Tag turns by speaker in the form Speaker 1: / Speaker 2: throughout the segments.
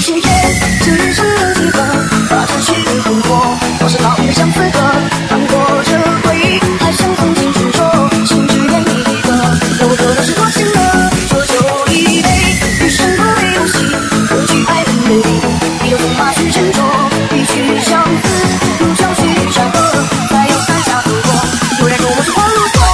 Speaker 1: 誓言，这人生有几个，把这去生活，我是老的相思歌，翻过这回忆，还想曾经执着，心只愿你一个，有可能是多情的，浊酒一杯，余生不为游戏，不惧爱恨美丽，一路风马去斟酌，一曲相思，如潮去山河，再有三峡走过，有人说我是黄路过。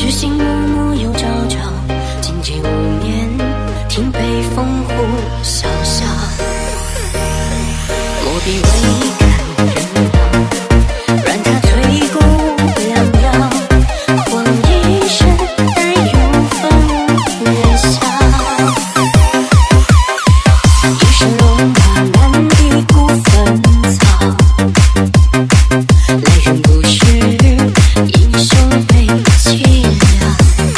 Speaker 1: 知心木木又朝朝，境界无眠，听北风呼啸啸。墨笔未看人道，软它吹过两摇，晃一生待有风月笑。一身戎马难敌孤坟草，来人不识英雄悲凄凉。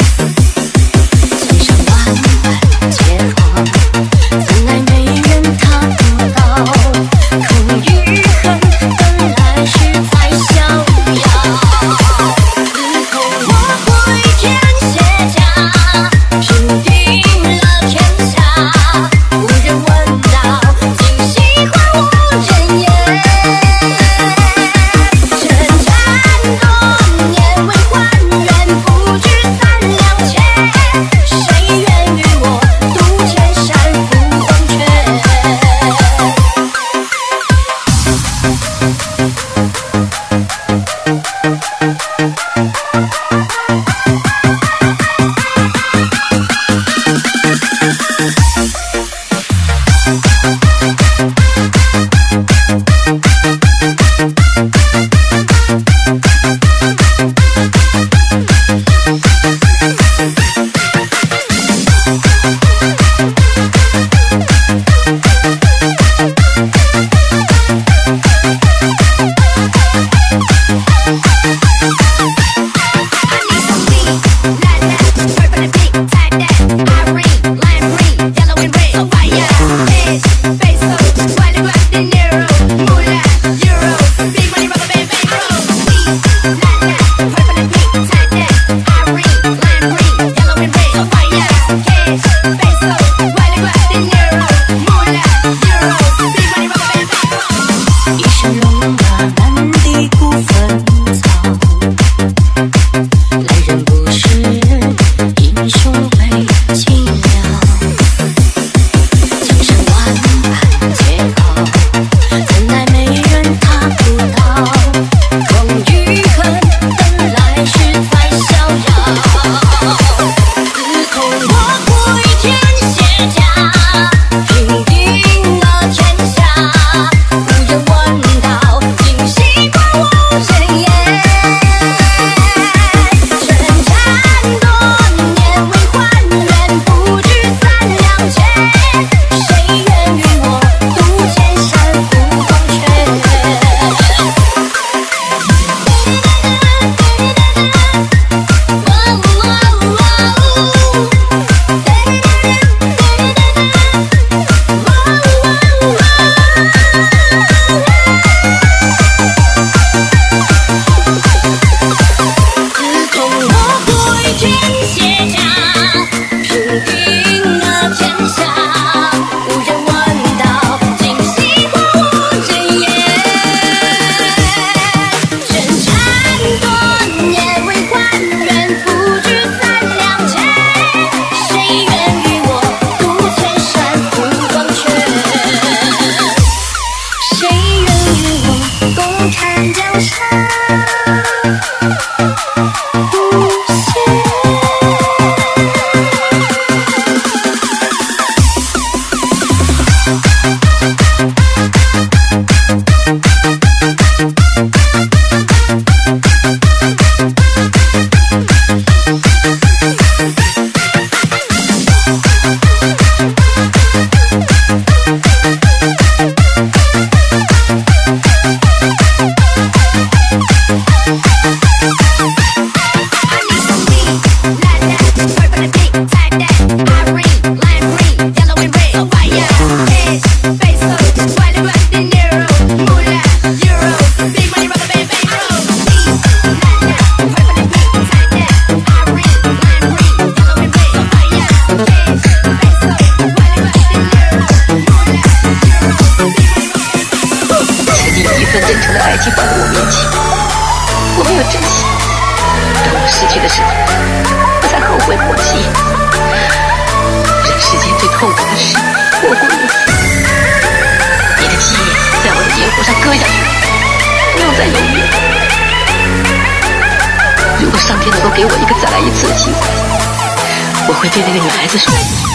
Speaker 1: 千山万般劫后，怎奈没人踏不到，空余恨本来时才逍遥。自从我归天卸甲，平定了天下，无人问道，今夕还无人言。征战多年为还原，不知三两钱，谁愿与我渡千山赴黄泉。一身戎马难敌孤坟草，来人不识英雄悲凄凉。江山万般劫后，怎奈没人踏不到，空余恨本来时才逍遥。自从我归天卸甲，平定了天下，无人问道，今夕还无人言。征战多年为还原，不知三两钱，谁愿与我渡千山赴黄泉。自从我归天卸甲，平定了天下，无人问道，今夕还无人言。征战多年为还原，不知三两钱，谁愿与我渡千山赴黄泉？谁愿与我共看江山无限？
Speaker 2: 失去的时候，我才后悔莫及。人世间最痛苦的事，莫过如此。你的记忆在我的肩骨上割下去，不用再犹豫了。如果伤天能够给我一个再来一次的机会，我会对那个女孩子说。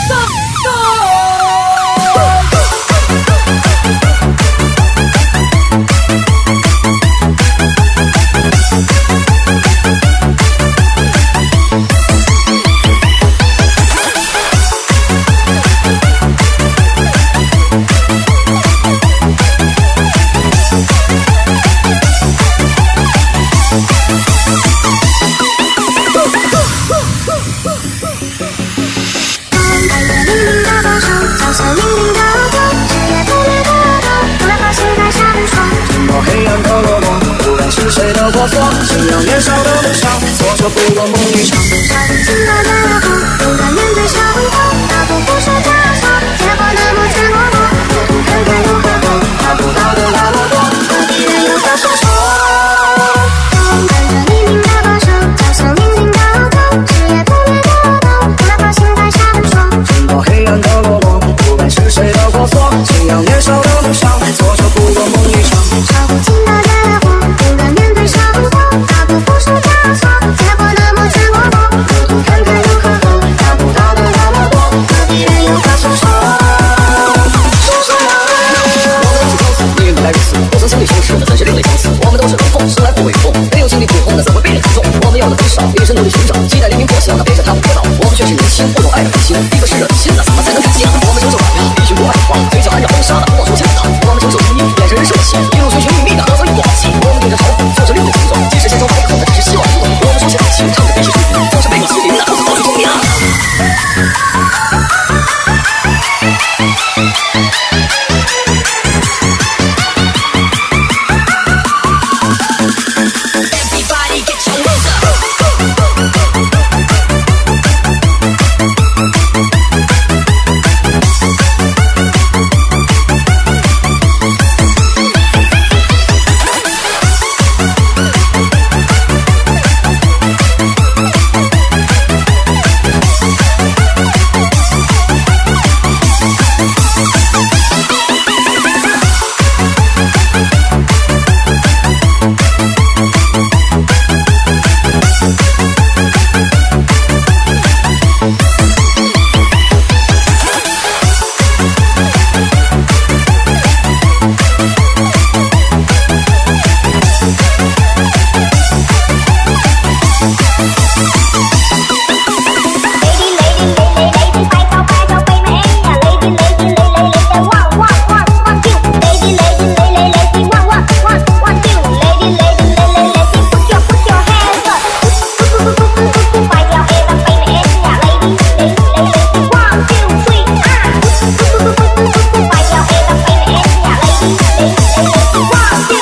Speaker 3: 信仰年少的梦想，做着不落梦一场。
Speaker 1: 少年轻的那会，勇敢面对生活，大步不说假话，结果那么赤裸裸，路途坎坷又何苦？得不到的那么多，何必任由他说说？风伴着黎明的歌声，交响命运的歌，日夜不灭的灯，哪怕心在闪烁。
Speaker 3: 冲破黑暗的落寞，不管是谁的过错，信仰年少的梦想，做着不落梦一场。
Speaker 1: 少不尽的野火，勇敢面对生活，大步不说假话，结果那么赤裸裸，路途坎坷又何苦？得不到的那么多，何必任由他说说？说什么？
Speaker 3: 我们都是如此，命运本来如此，不曾经历羞耻的怎是另类相似？我们都是冷风，生来不为风，没有经历苦痛的怎会被人看重？我们要的很少，一生努力寻找，期待黎明破晓，那背着他们跌倒。我们却是年轻，不懂爱的狠心，一个湿热的心，那怎么才能看见？我们承受软压，必须不爱的慌，嘴角含着风沙的莫说牵挡。我们承受声音，眼神人生的气，一路寻寻觅觅的，得则与我放弃。我们顶着嘲讽，做着另类情种，即使心中百口，那只是希望出动。我们书写爱情，唱着悲喜之语，总是背逆心灵，那都是暴雨中年。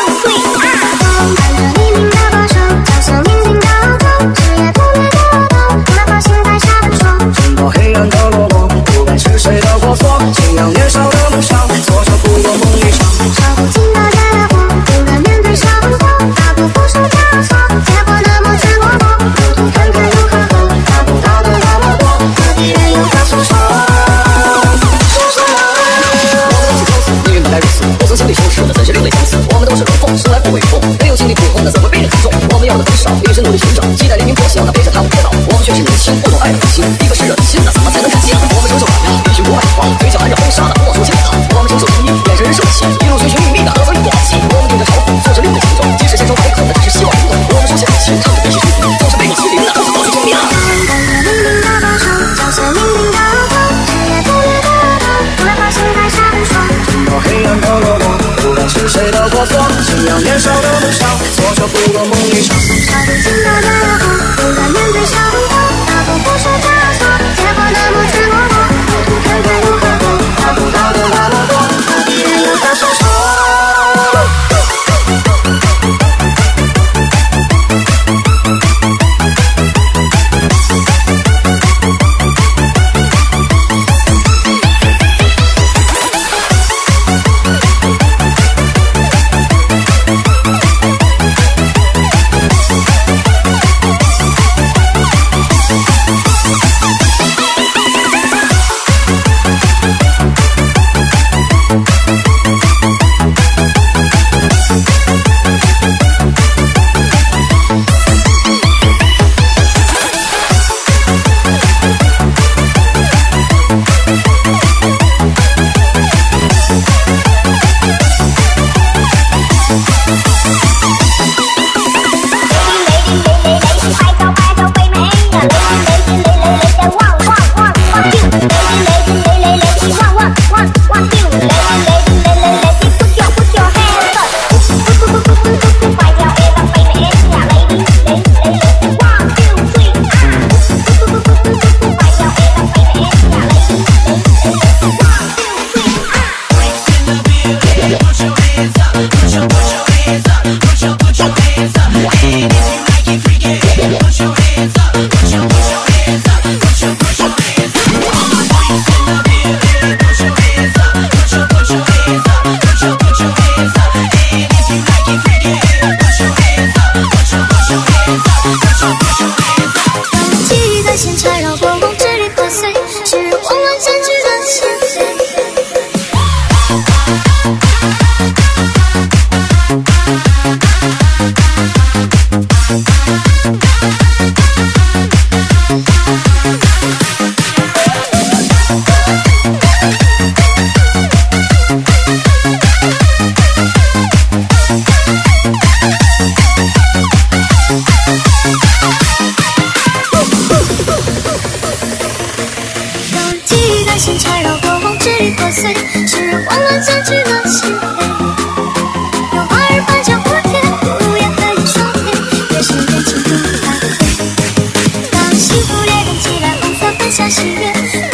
Speaker 1: 风伴着黎明的歌声，交响命运的歌，日夜不灭的灯，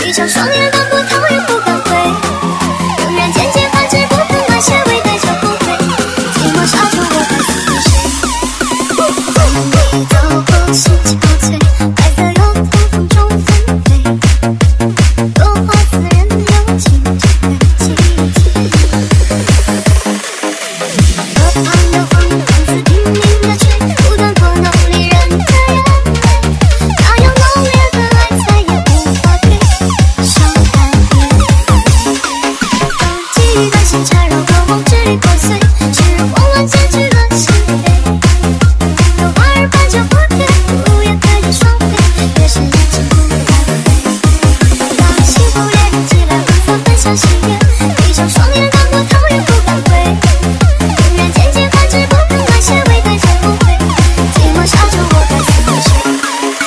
Speaker 1: 闭上双眼，当作逃也不敢回，仍然渐渐发觉不肯那些未带着后悔，寂寞沙洲我该死于谁？你走后心情憔悴，白色油桐风中纷飞，落花似人有情只可记起。河畔的风放肆拼命的吹，不断拨弄离人的眼泪，那样浓烈的爱再也无法对伤感恋。当记忆的线缠绕，过往支离破碎，是慌乱占据了心扉。有花儿伴着蝴蝶，树叶带着双飞，越是眼睛不敢飞。当幸福恋人寄来温暖分享喜悦，闭上双眼，当作逃也不敢回，仍然渐渐发觉不肯那些未带着后悔，寂寞沙洲我该死于谁？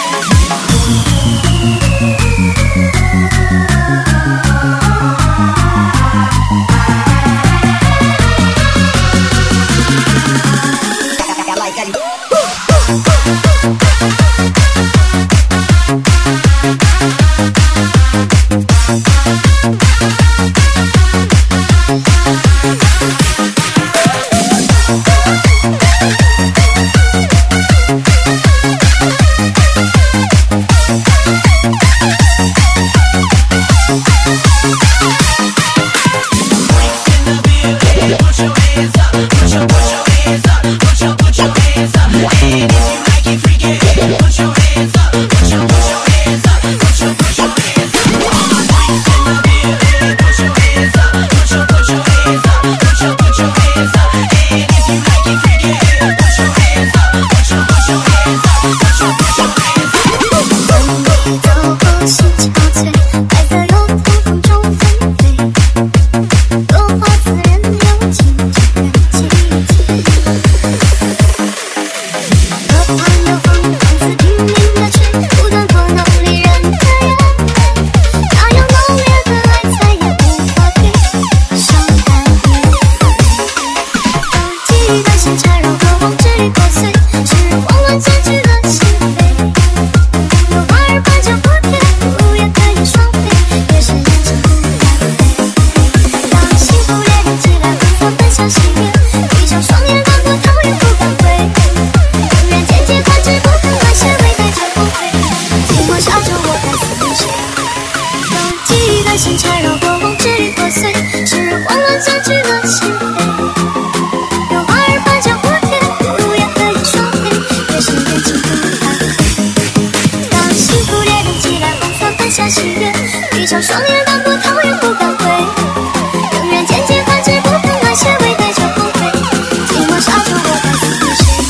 Speaker 1: 线缠绕，过往支离破碎，是慌乱占据了心扉。有花儿伴着蝴蝶，树叶可以双飞，越是眼睛不敢飞。当幸福恋人寄来红色分享喜悦，闭上双眼，当作逃也不敢回，仍然渐渐发觉不肯那些未带着后悔，寂寞沙洲我该死于谁？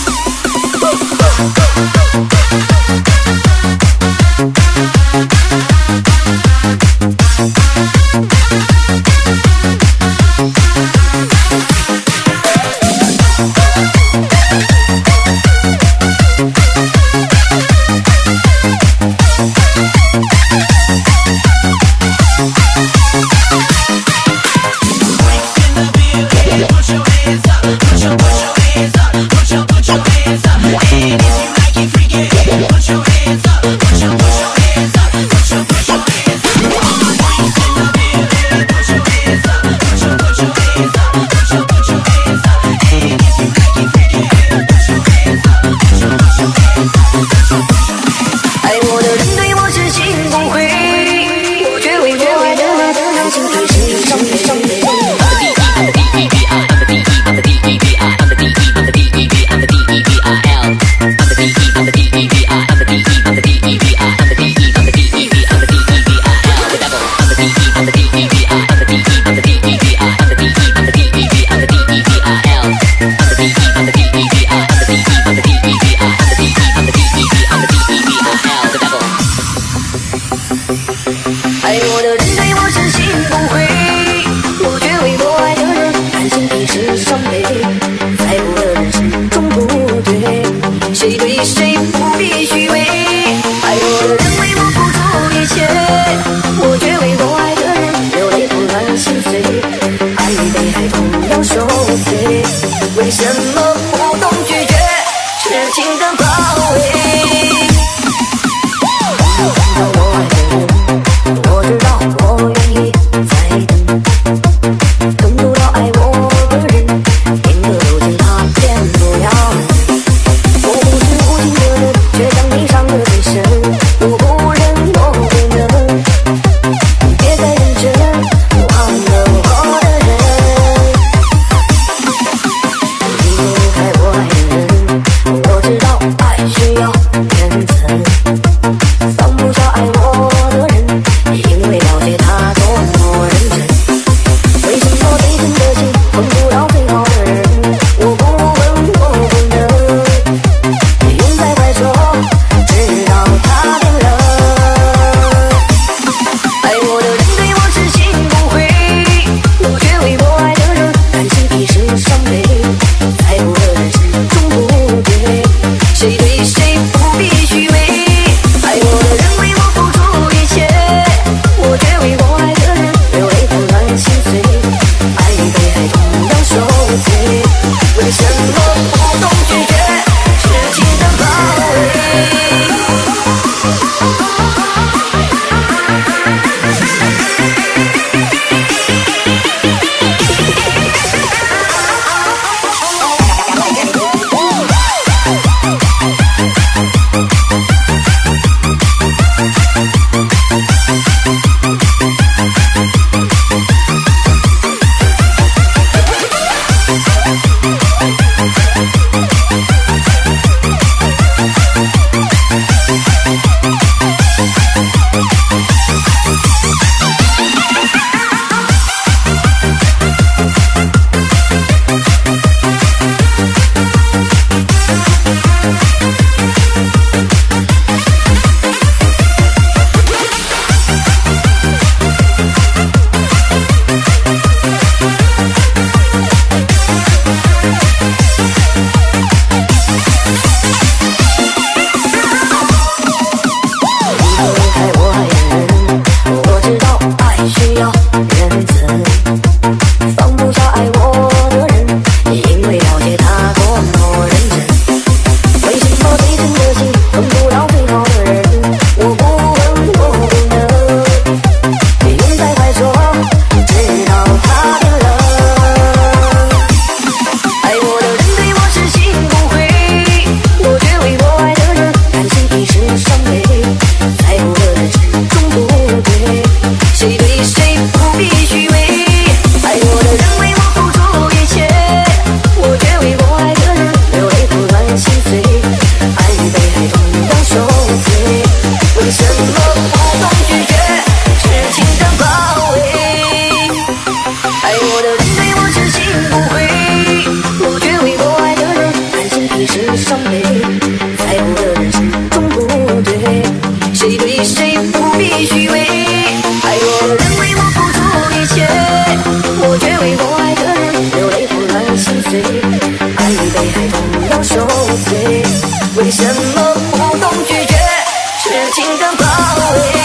Speaker 3: 刚到位。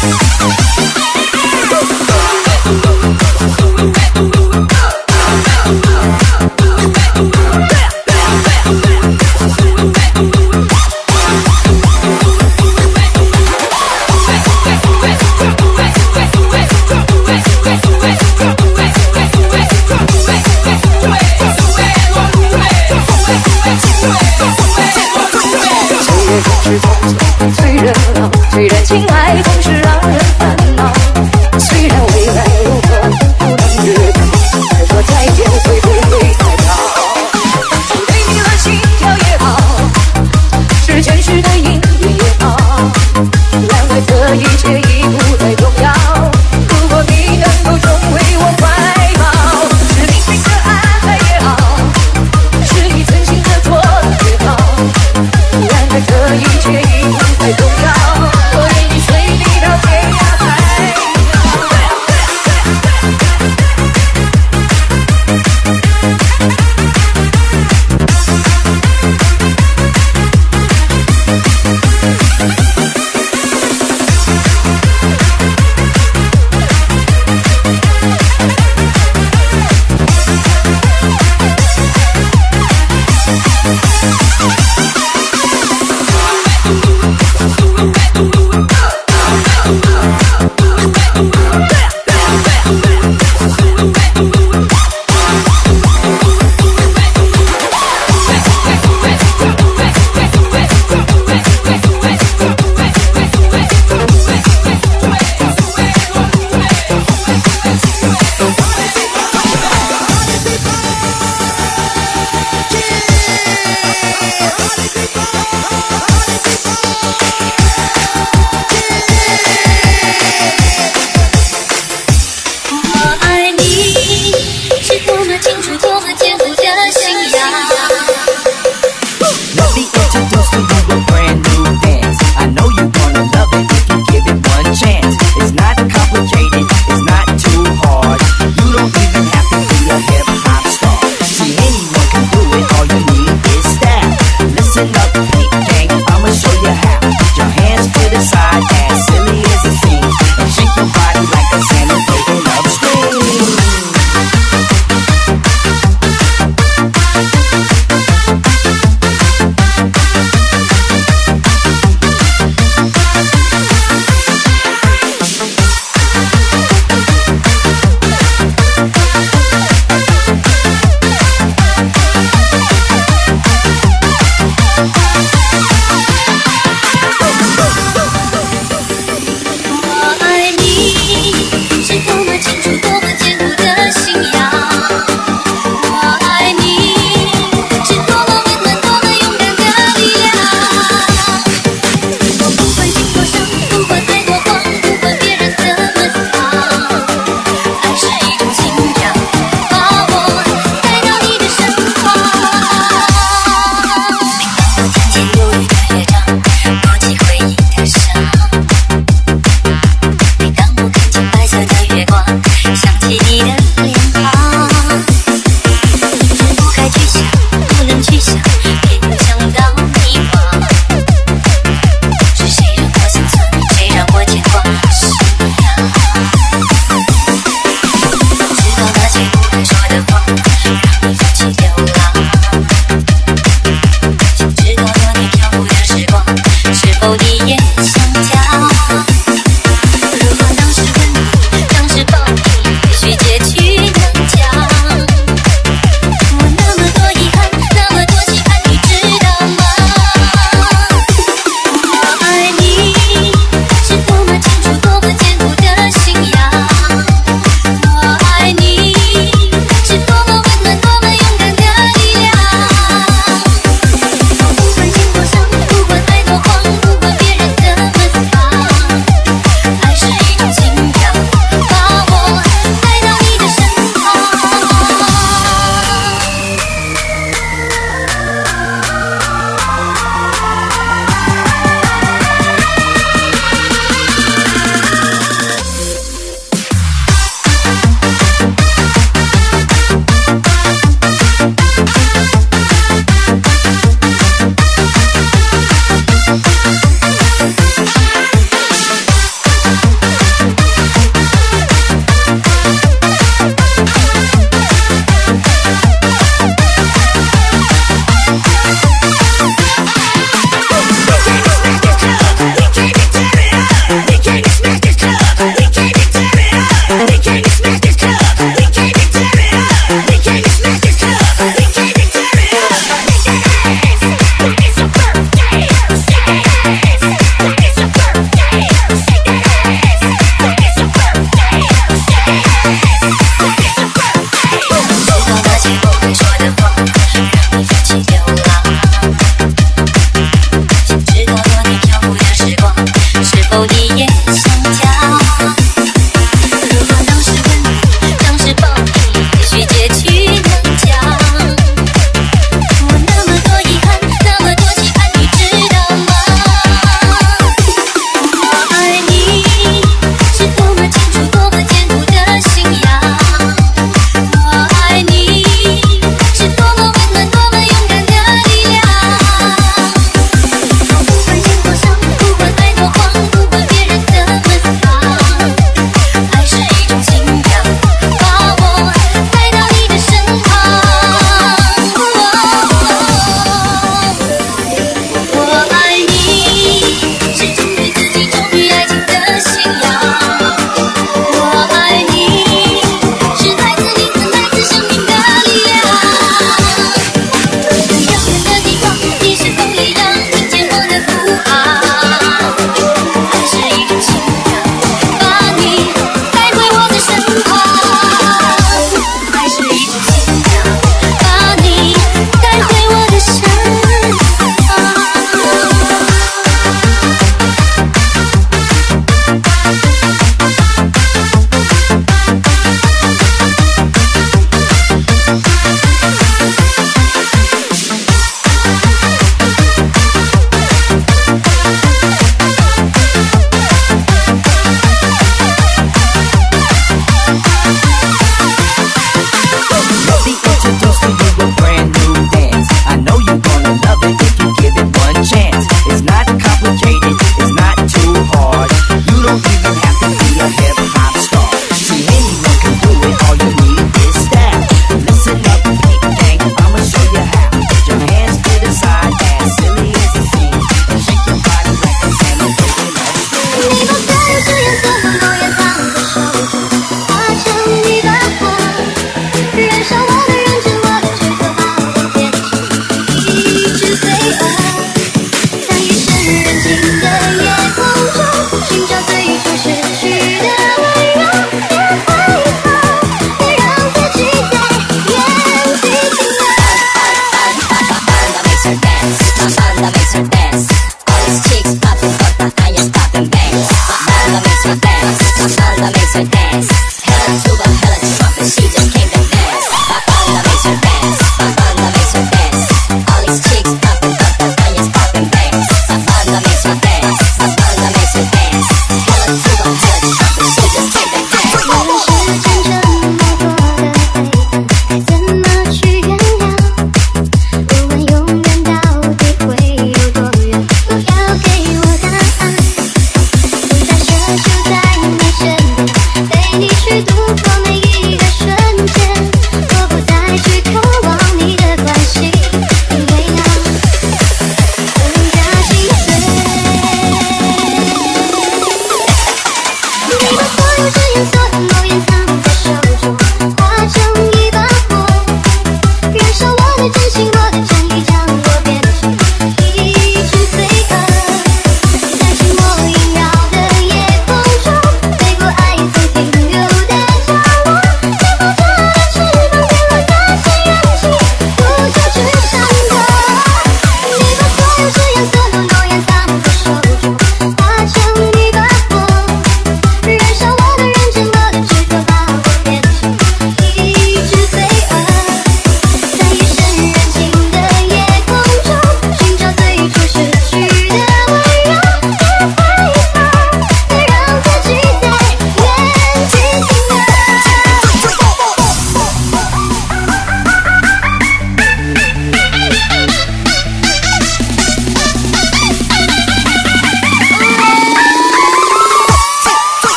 Speaker 1: 最热闹，虽然情爱总是让人烦恼，虽然未来如何不能预料，再说再见会不会太早？是对你的心跳也好，是前世的姻缘也好，两个这一切已不再重要。如果你能够重回我怀抱，是命运的安排也好，是你存心的错也好，两个这一切已不再重要。我愿意随你到天涯海角。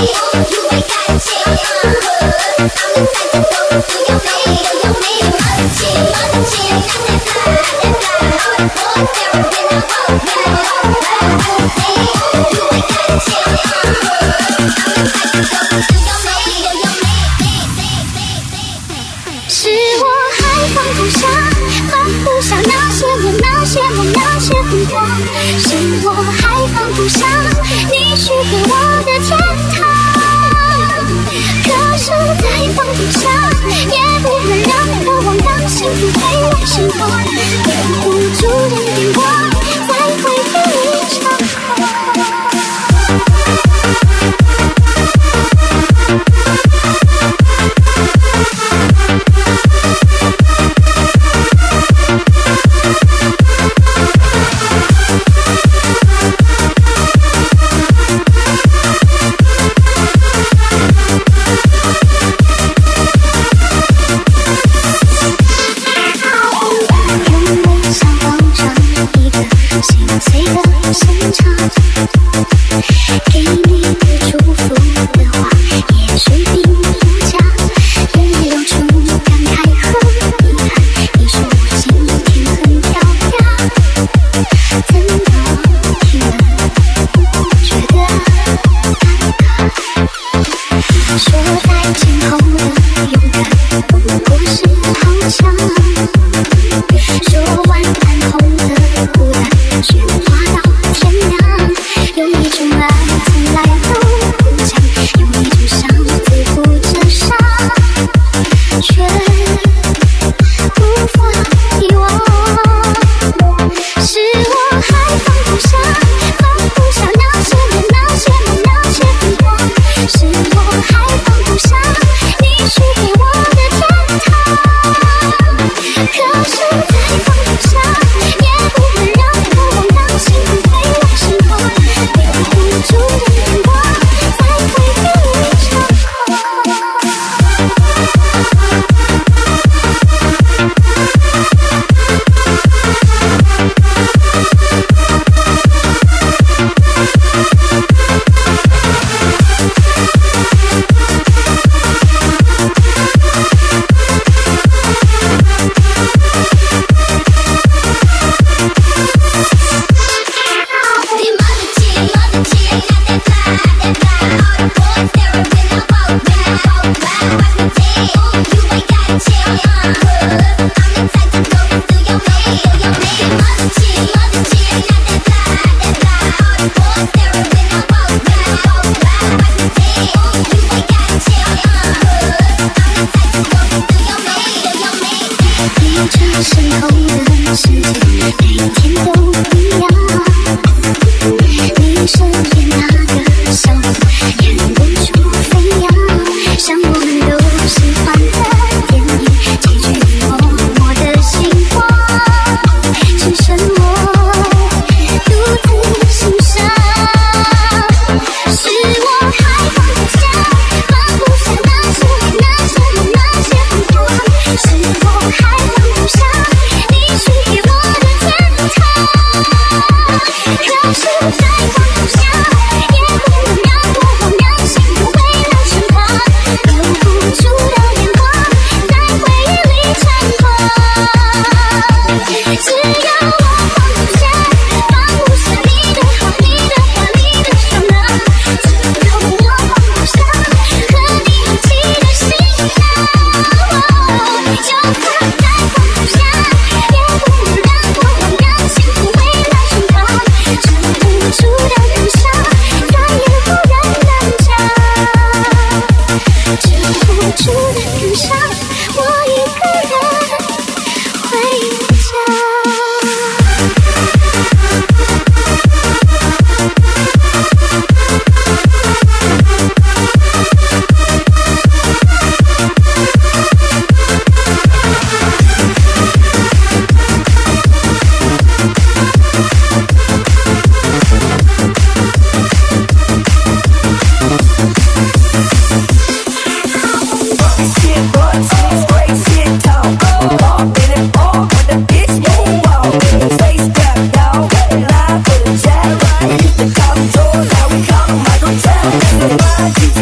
Speaker 1: 是我还放不下，放不下那些年那些梦那些疯狂，是我还放不下你许给我的天堂。可是再放不下，也不能让渴望让幸福回来生活，忍不住点点我，再回忆一场空。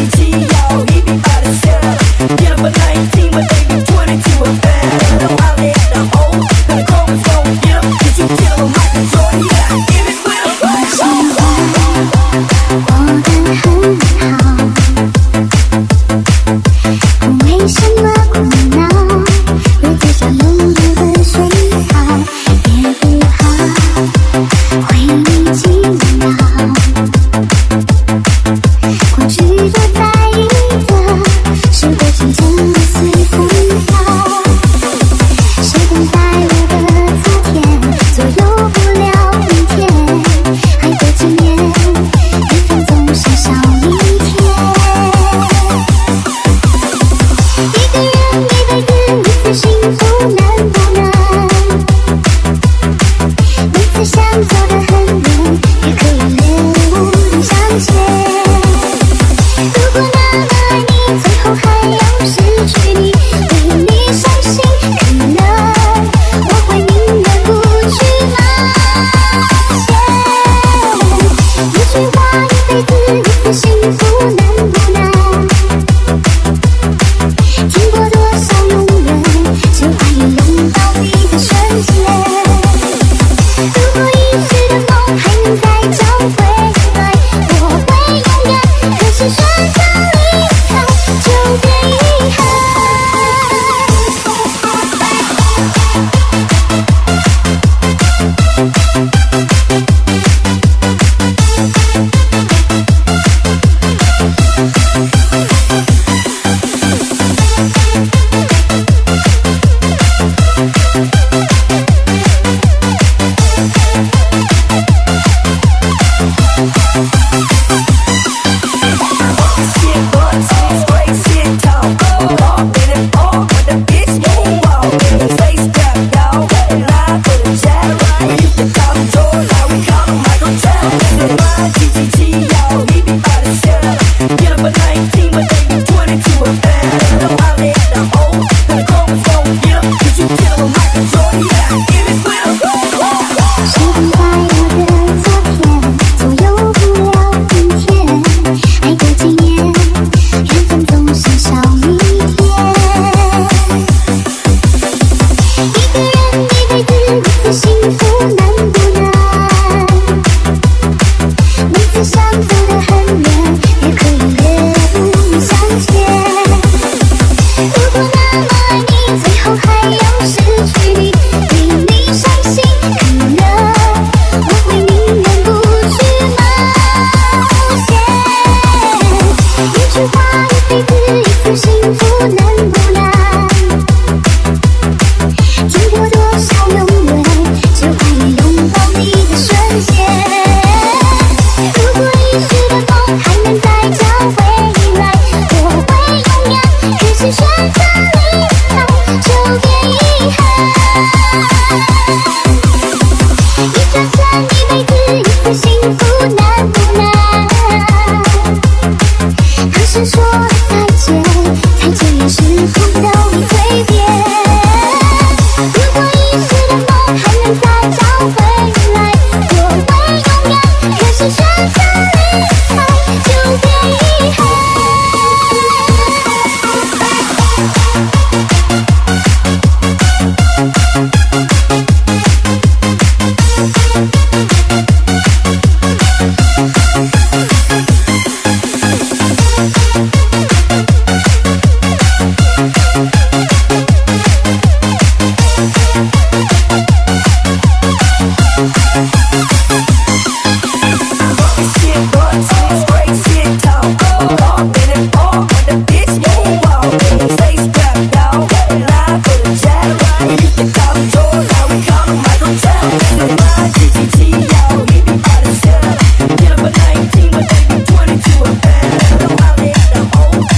Speaker 1: Get up at 19, but they be 22 and better. I'm out there at the home.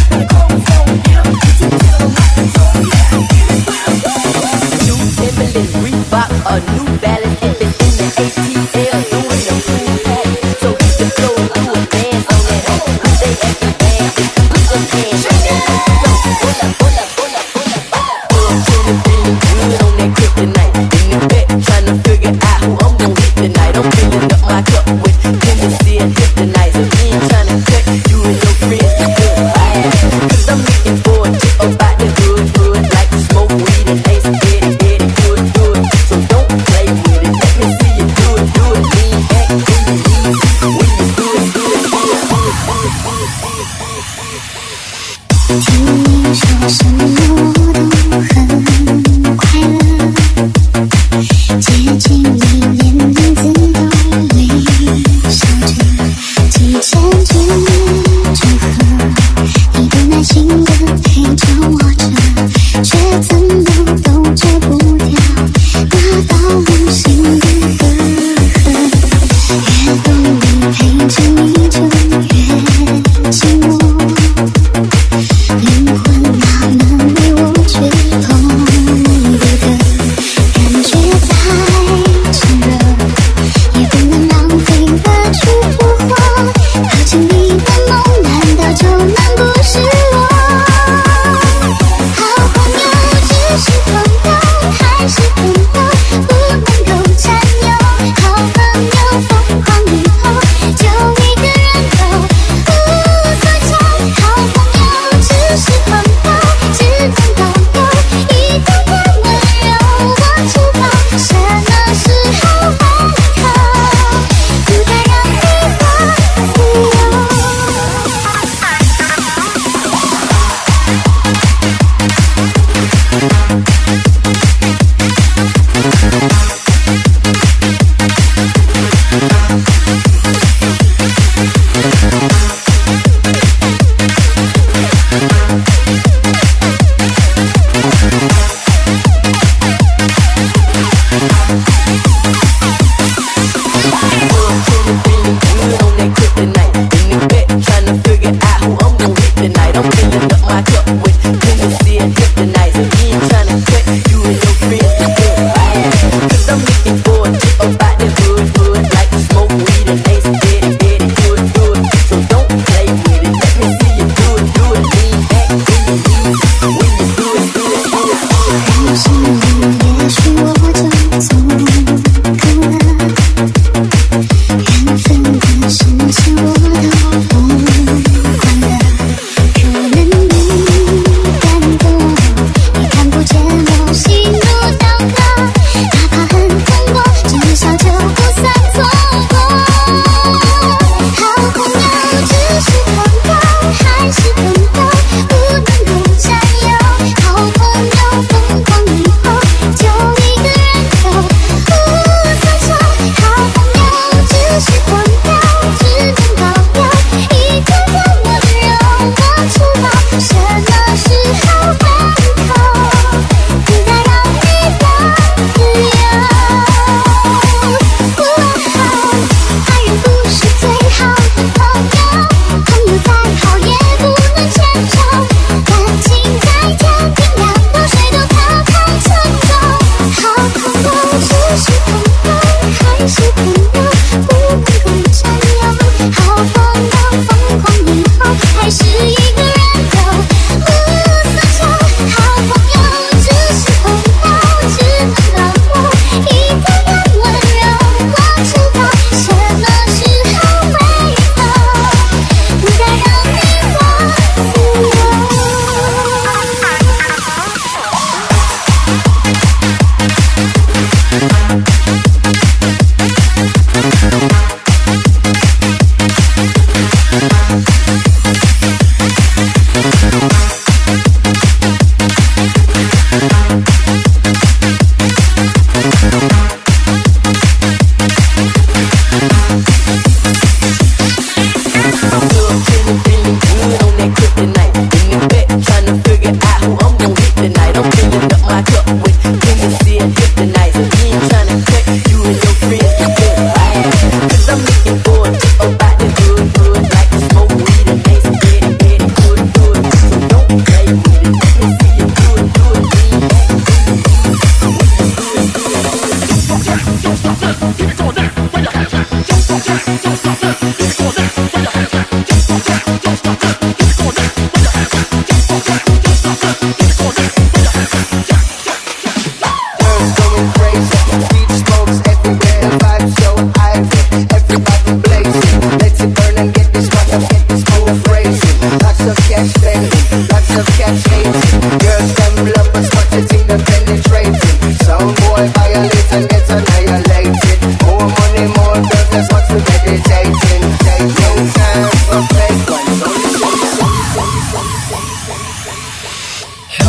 Speaker 1: 听说什么我都很快乐，接近你连名字都没说着，几千句祝贺，你的耐心的陪着我着，却怎么都戒不掉那道无形的隔阂，越懂你陪着你就越寂寞，灵魂那么为我却痛不得，感觉再炽热也不能浪费了去扑火，靠近你的梦难道就能不失落？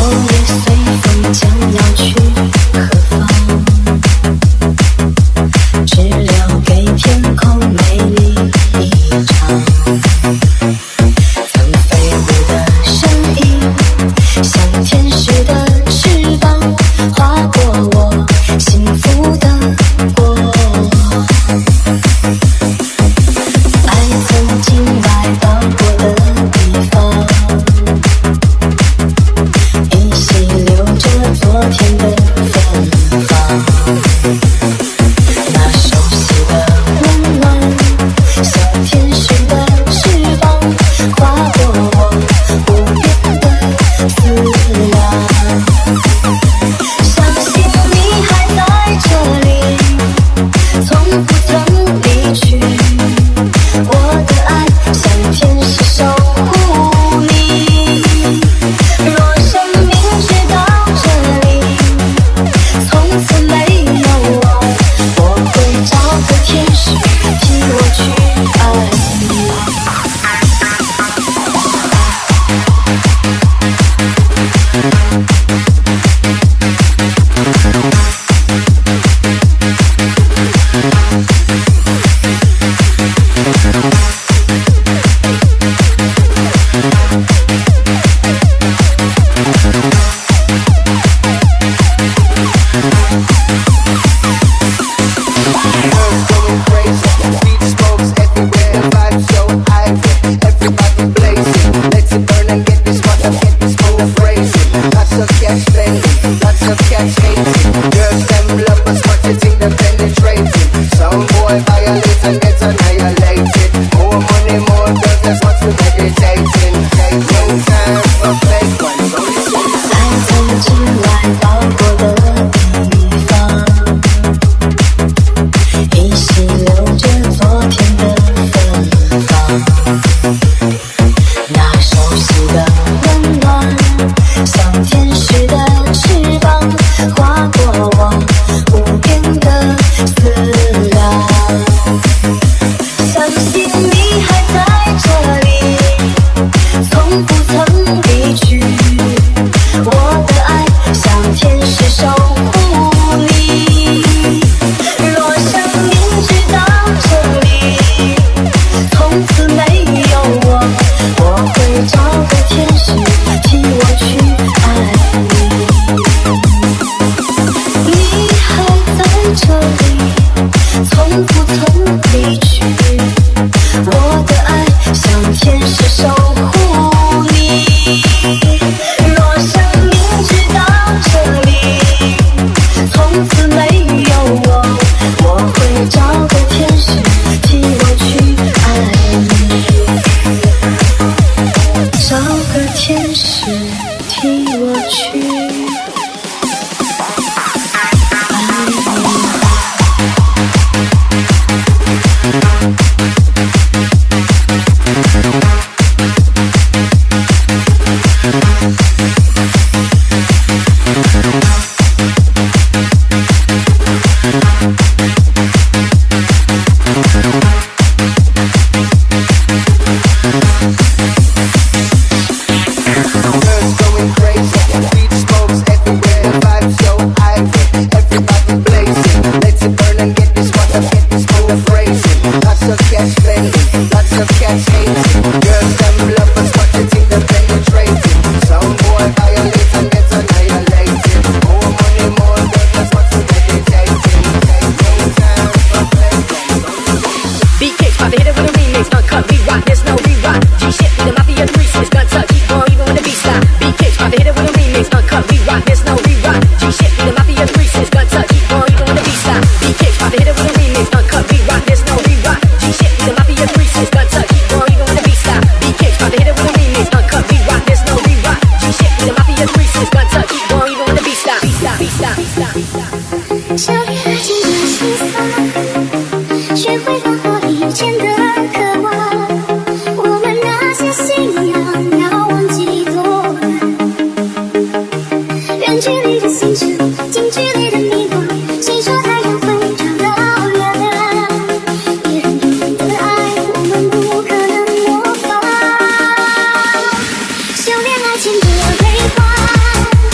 Speaker 1: 修炼爱情的悲欢。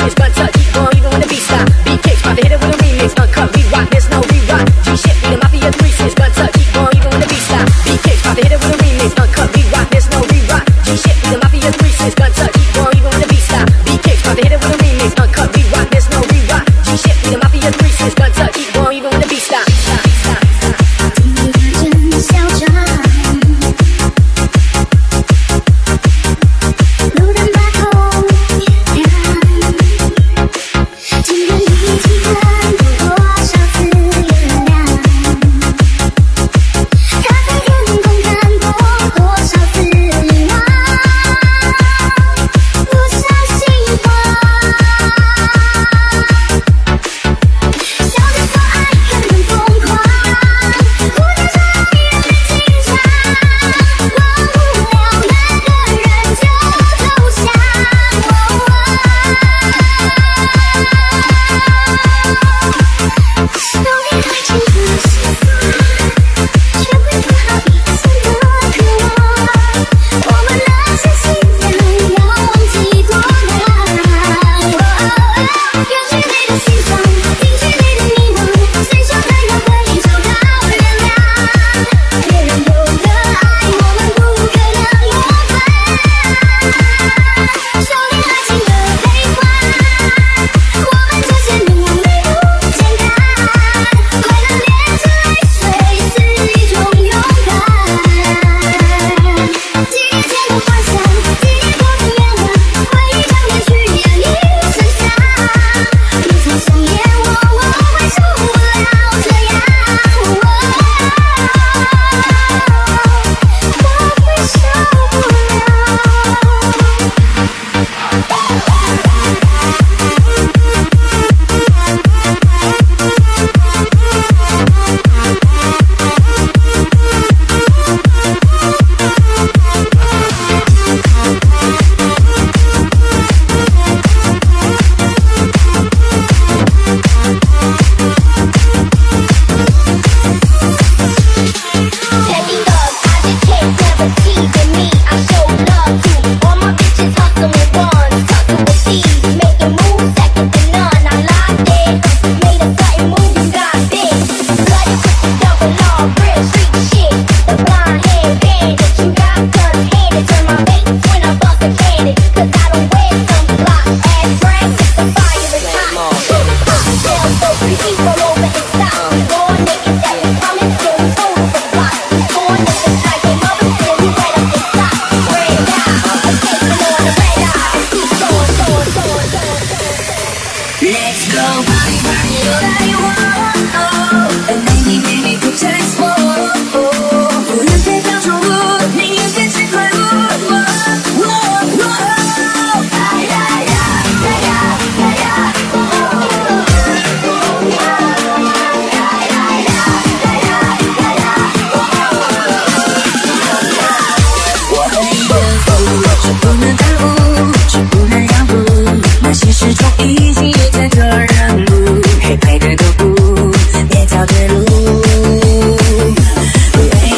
Speaker 3: remix, one touch, keep on even when the beat stop. Beat kicks, about to hit it with a remix, uncut, rerock, there's no rewrite. G-shit, be the mafia 3 6, one touch, keep on even when the beat stop. Beat kicks, about to hit it with a remix, uncut, rerock, there's no rewrite. G-shit, be the mafia 3 6, one touch, keep on even when the beat stop. Beat kicks, about to hit it with a remix, uncut, rerock, there's no rewrite. G-shit, be the mafia 3 6, one touch, keep on even when the beat stop.
Speaker 1: 黑白的都不，别找退路。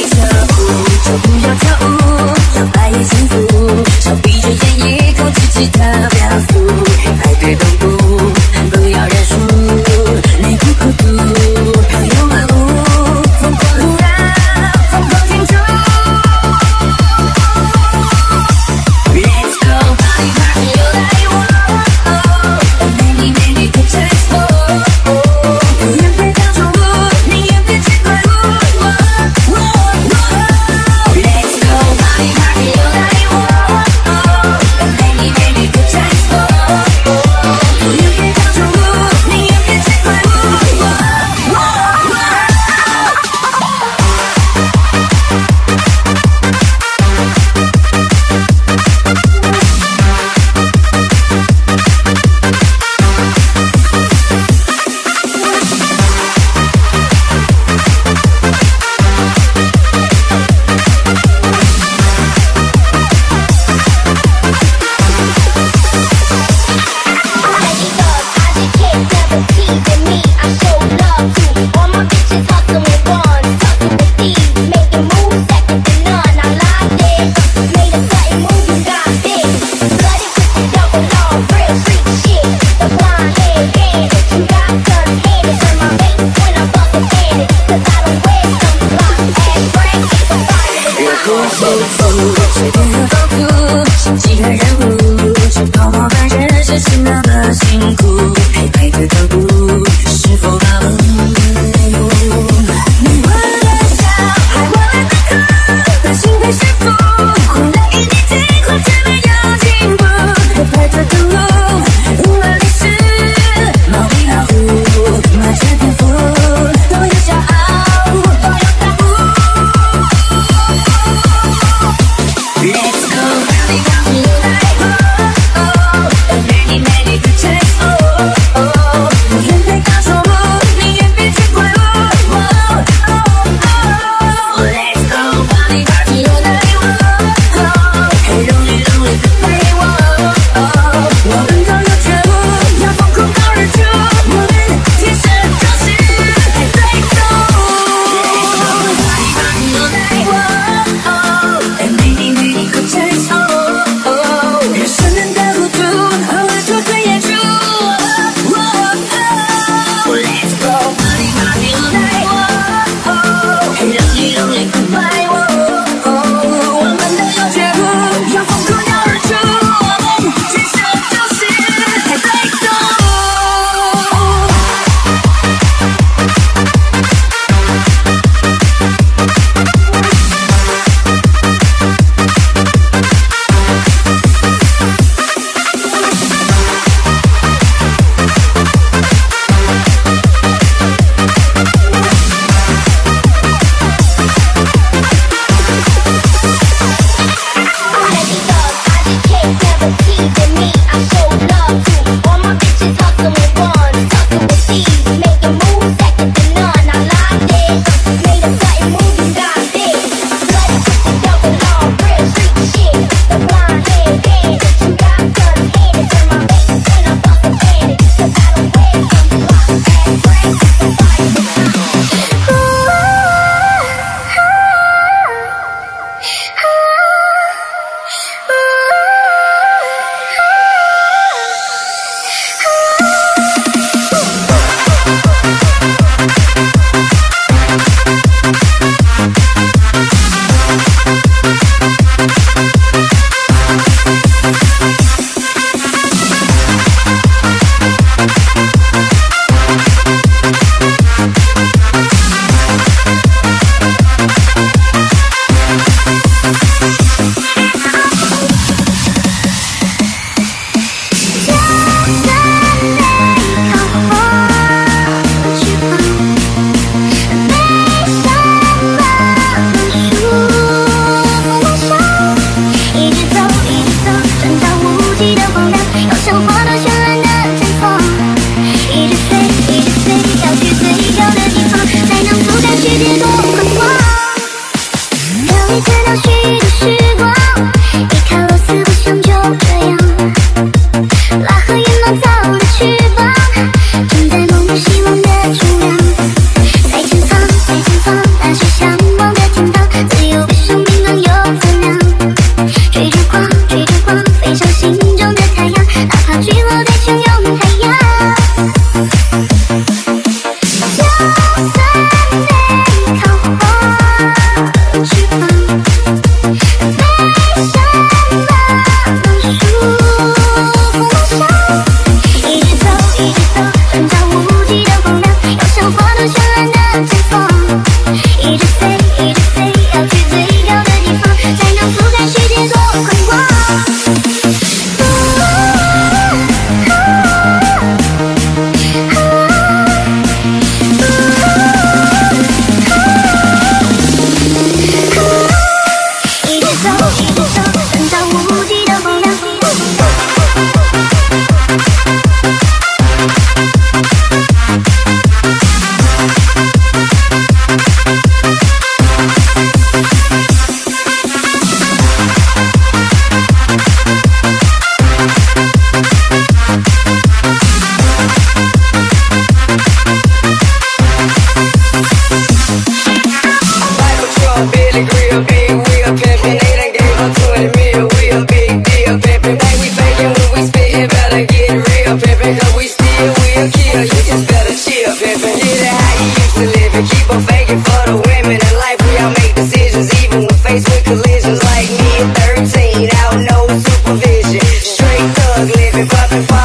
Speaker 1: 那么辛苦，黑白的脚步是否把我迷糊？你忘了笑，还忘了哭，担心会是负，换了一地计划却没有进步，黑白的道路无论历史毛里毛虎，满是篇幅都有骄傲，都有大步。Let's go, round and round you like oh oh, many many good times oh oh. 我愿被高手路，宁愿变成怪物。Oh oh, let's go, party party all night oh oh. 很容易容易的陪我oh. 我们都有觉悟，要疯狂到日出。我们天生就是太对头。Let's go, party party all night oh oh, and many good times oh oh. 人生人的糊涂，偶尔就会演出。Oh oh, let's go, party party all night oh oh. 很容易容易快我。我们都有觉悟，要疯狂到日出。我们天生就是太对头。
Speaker 3: Living, popping, pop drugs.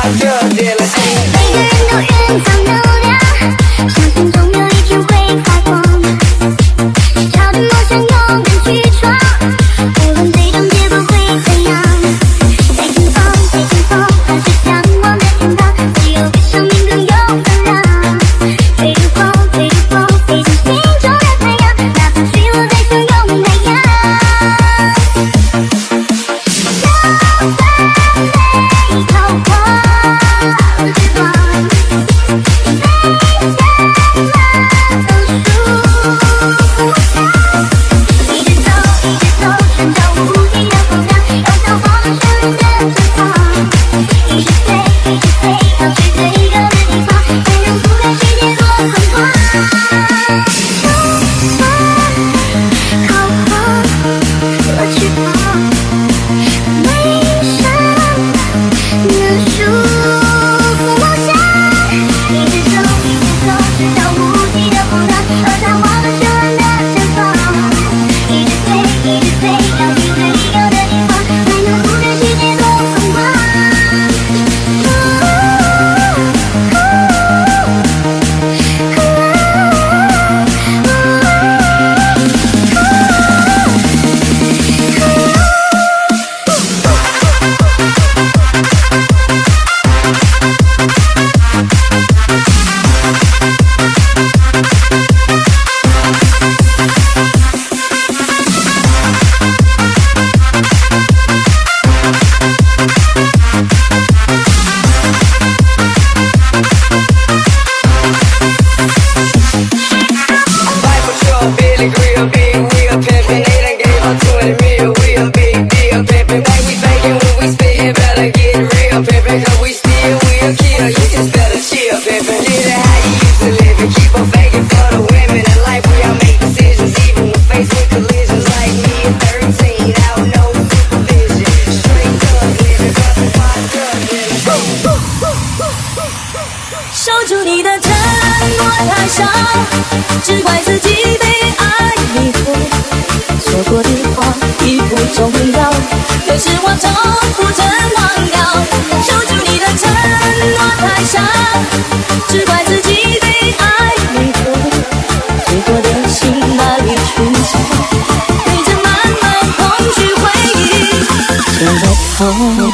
Speaker 1: 只怪自己被爱迷惑，说过的话已不重要，可是我从不曾忘掉，守住你的承诺太少，只怪自己被爱迷惑，最多的心哪里去找，对着满满空虚回忆，真的痛。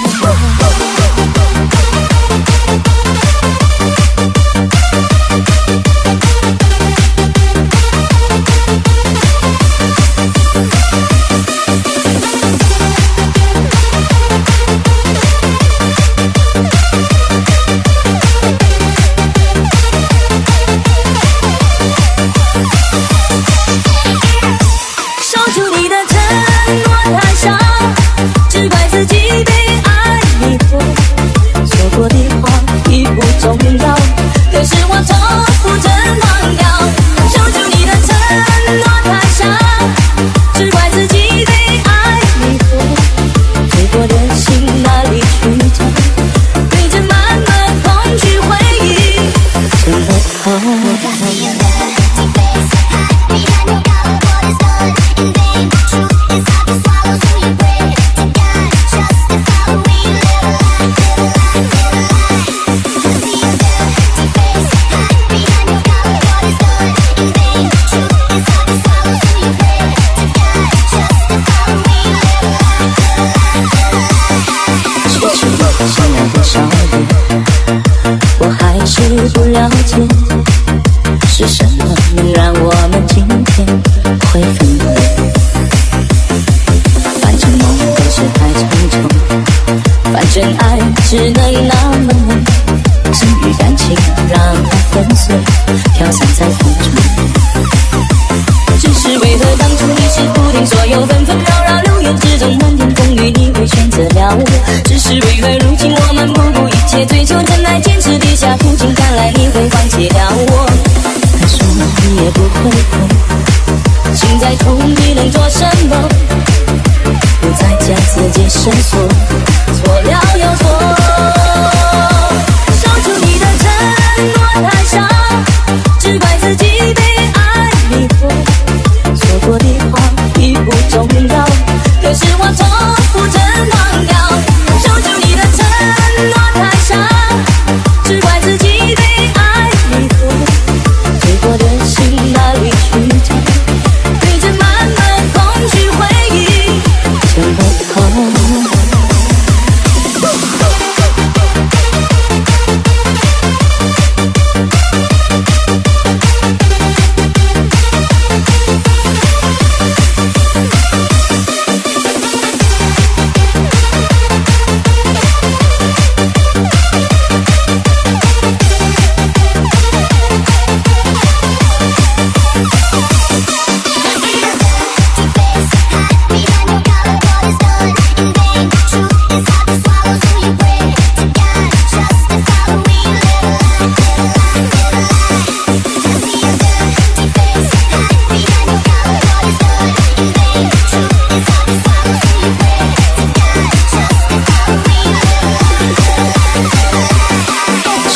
Speaker 1: 不了解是什么能让我们今天会分别，反正梦都是太沉重，反正爱只能那么冷，心与感情让它粉碎，飘散在风中。只是为何当初你是注定所有纷纷扰扰流言之中漫天风雨你会选择了我，只是为何如今我们不顾一切追求真爱坚持地下途径，看来你会放弃了我，还说你也不会痛，心再痛你能做什么，不再将自己深锁，错了又错，守住你的承诺太少，只怪自己被爱迷惑，说过的话已不重要，可是我从不曾忘掉，守住你的承诺太少，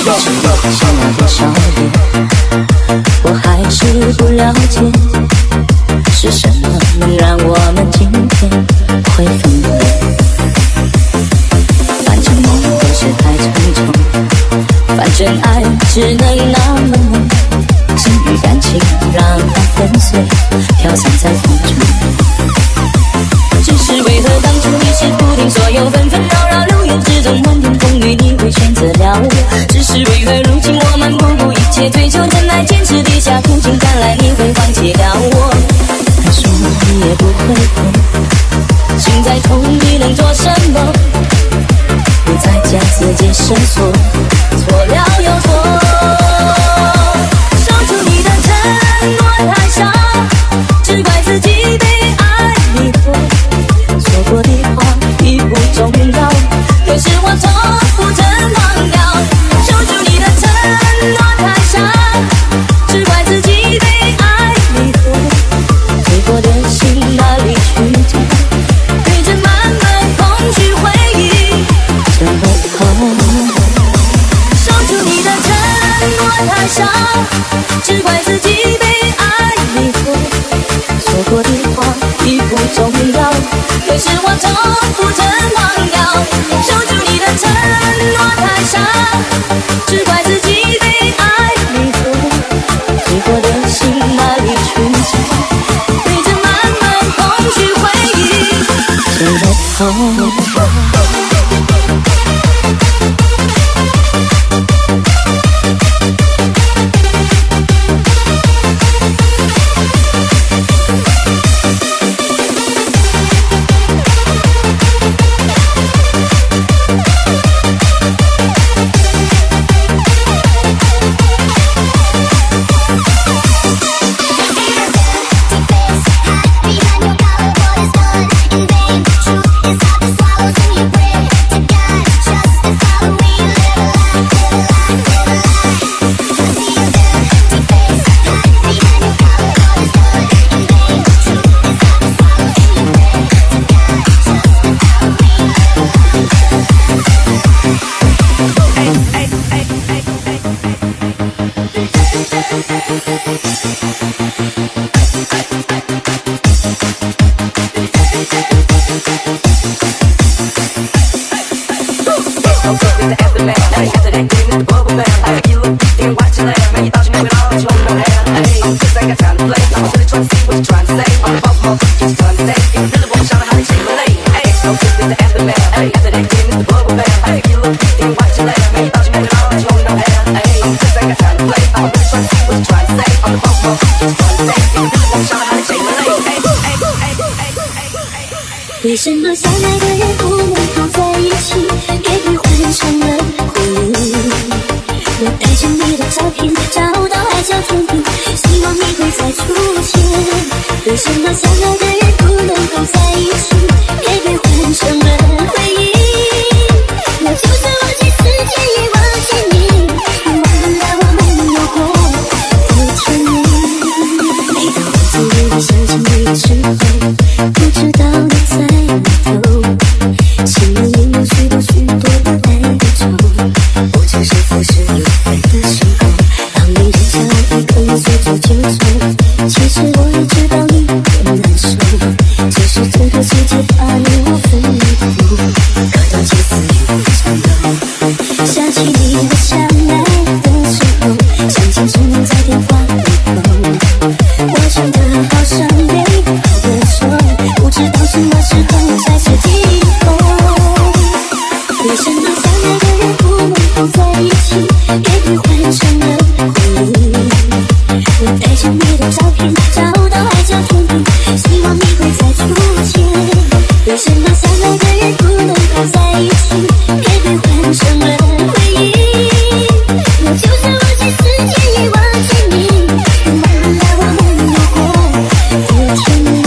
Speaker 1: 是我想要多少年，我还是不了解是什么能让我们今天会分别。反正梦不是太沉重，反正爱只能那么浓，至于感情让它粉碎，飘散在风中。只是为何当初你是不听所有纷纷扰扰，流言之中漫天风雨你会选择了我？只是为何如今我们不顾一切追求真爱，坚持底下苦尽甘来，你会放弃了我？还说你也不会痛，心在痛你能做什么？不再将自己深锁，错了又错。守住你的承诺太少，只怪自己被爱迷惑。说过的话已不重要，可是我从不曾忘掉。守住你的承诺太少，只怪自己被爱迷惑。飞过的心哪里去找？对着满满空虚回忆怎么逃？守住你的承诺太少，只怪自己被爱迷惑。说过的话已不重要，可是我从不曾忘掉。守住你的承诺太少，只怪自己被爱迷惑。飞过的心哪里去找？对着满满空虚回忆怎么逃？ 为什么相爱的人不能够在一起，给你换成了回忆？我带着你的照片找到海角天地，希望你会再出现。为什么相爱的人不能够在一起，给你换成了回忆？我就是忘记时间，也忘记你，忘了我们有过的甜蜜。每当我在夜里想起你的时候，不知道你在哪头，心里有许多许多的哀愁。我只是浮世有爱的时候，当你扔下一个人说走就走，其实我也知道你很难受，只是这个世界怕你我分离，可到几次又想到，想起你和相爱的时候，想起只能在电话里头，我真的好想对你说，不知道什么时候才是以后。为什么相爱的人不能够在一起，给你换成了回忆？我带着你的照片找到海角天地，希望你会再出现。为什么相爱的人不能够在一起，给你换成了回忆？我就是忘记时间，也忘记你，忘了我们有过的甜蜜。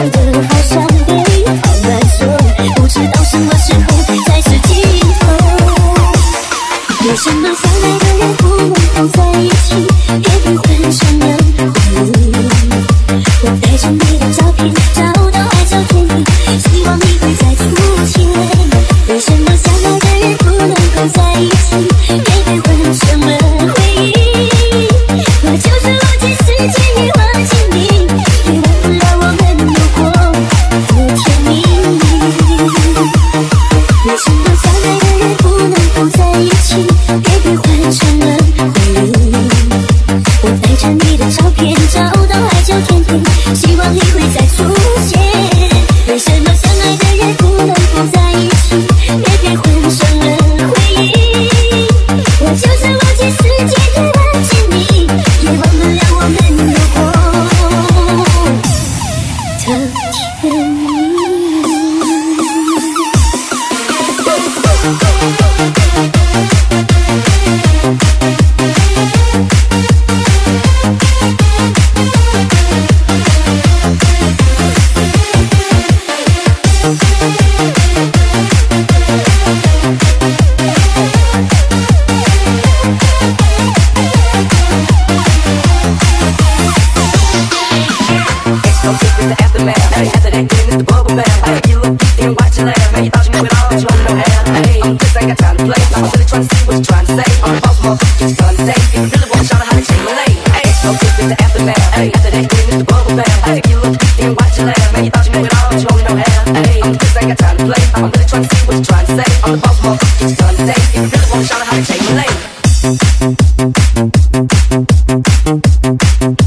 Speaker 1: 想的好像对好难说，不知道什么时候才是尽头。为什么相爱的人不能够在一起，偏偏浑身的回忆？我带着你的照片找到海角天地，希望你会再出现。为什么相爱的人不能够在一起，偏偏浑身的回忆？我就是忘记时间，也忘记你，也忘不了我们有过的甜蜜。为什么相爱的人不能够在一起，偏偏换成了回忆？我带着你的照片找到海角天地，希望你会再出现。为什么相爱的人不能够在一起，偏偏换成了回忆？我就是忘记时间，也忘记你，也忘不了我们有过的甜蜜。
Speaker 3: I'm